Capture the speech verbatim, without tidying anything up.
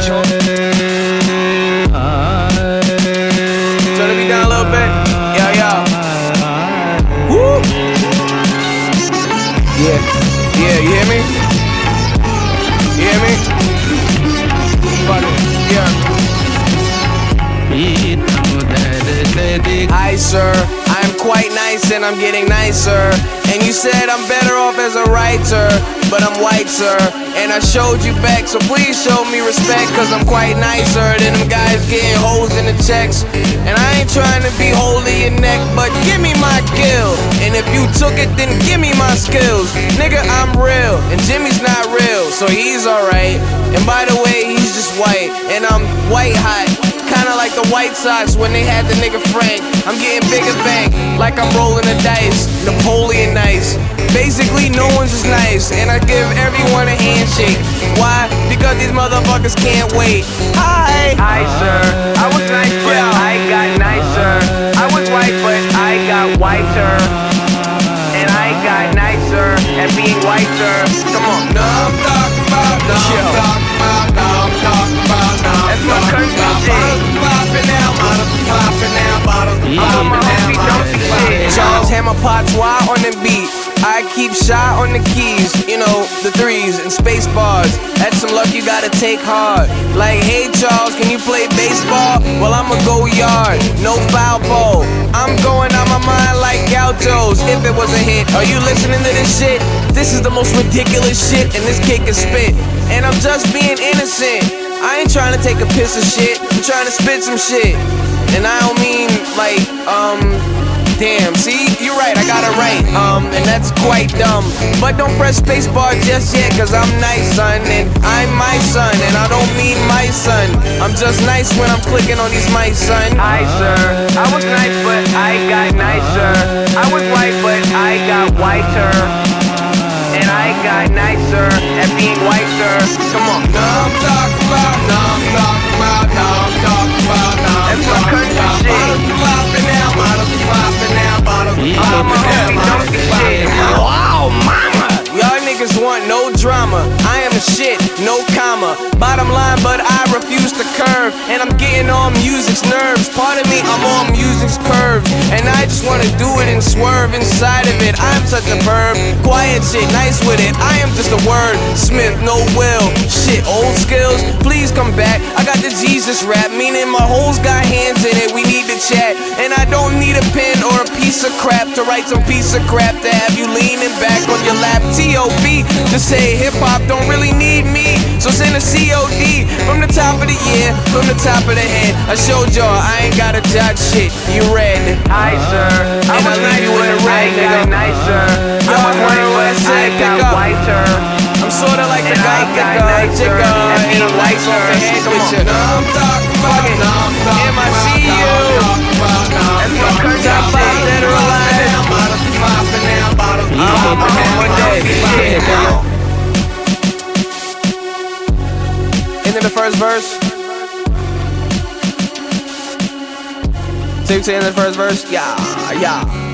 Turn the beat down a little bit. Yo, yo. Woo! Yeah, yeah, you hear me? You hear me? Fuck it, yeah. Hi, sir. I'm quite nice and I'm getting nicer. And you said I'm better off as a writer, but I'm white, sir. And I showed you back, so please show me respect, cause I'm quite nicer than them guys getting hoes in the checks. And I ain't trying to be holding your neck, but give me my kill. And if you took it, then give me my skills. Nigga, I'm real, and Jimmy's not real, so he's alright. And by the way, he's just white, and I'm white hot. Kinda like the White Sox when they had the nigga Frank. I'm getting bigger bank, like I'm rolling the dice. Napoleon nice. Basically, no one's as nice, and I give everyone a handshake. Why? Because these motherfuckers can't wait. Hi! Hi, sir. I was nice, but yeah. I got nicer. I was white, but I got whiter. And I got nicer at being whiter. Come on. No, I'm talking about, no, I'm talking about, no, I'm talking about, no. That's my country shit. Charles Hammer Patois on the beat. I keep shot on the keys, you know, the threes and space bars. That's some luck you gotta take hard. Like, hey Charles, can you play baseball? Well, I'ma go yard, no foul pole. I'm going out my mind like gauchos. If it was a hit, are you listening to this shit? This is the most ridiculous shit, and this kid can spit. And I'm just being innocent. I ain't trying to take a piss of shit. I'm trying to spit some shit. And I don't mean like, um, damn, see, you're right, I got it right, um, and that's quite dumb. But don't press spacebar just yet, cause I'm nice, son, and I'm my son, and I don't mean my son. I'm just nice when I'm clicking on these mics, son. Hi, sir, I was nice, but I got nicer. I was white, but I got whiter. And I got nicer at being whiter. Come on. No, I'm talking about, no, I'm talking about, no, I'm talking about, no. That's my country shit. Bottles be popping now, bottles be popping now, bottles be popping now, bottles be popping now. Wow, mama! Y'all niggas want no drama. I am a shit, no comma. Bottom line, but I refuse to curve. And I'm getting on music's nerves. Part of me, I'm on music's curves. And I just wanna do it and swerve inside of it. I'm such a verb. Quiet shit, nice with it. I am just a word. Smith, no will. Shit, old skills, please come back. I got the Jesus rap, meaning my hoes got hands in it. We need to chat. And I don't need a pen or a piece of crap to write some piece of crap to have you leaning back on your lap. T O B, just say hip-hop don't really need me. So send a C O D from the top of the year, from the top of the head. I showed y'all I ain't gotta judge shit. You read. Hi, sir. I was nice with a red, nigga. Nicer. I was white, but I got whiter. I'm sorta like the guy that got jigger and I'm white off the head with you. No, I'm talking about, no, I'm talking about, M I C U. That's my country top five that are alive. I'm on one day. Into the first verse. Say to the end of the first verse. Yeah, yeah.